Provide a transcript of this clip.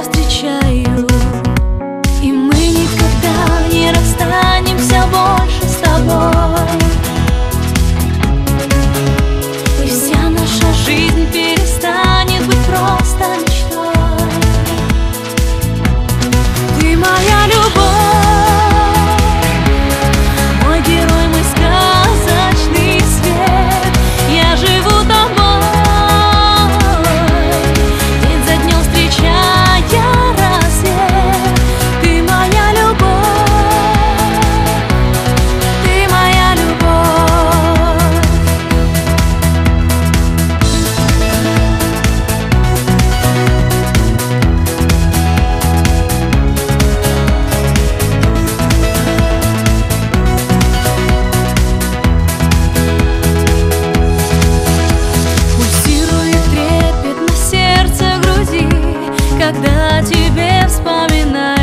встречаю, и мы никогда не расстанемся больше с тобой. И вся наша жизнь перестанет быть просто мечтой. Ты моя любовь, мой герой, мой сказочный свет. Я живу тобой, день за днем встречая рассвет. Ты моя любовь, ты моя любовь. Пульсирует трепет на сердце, груди, когда тебе вспоминаю.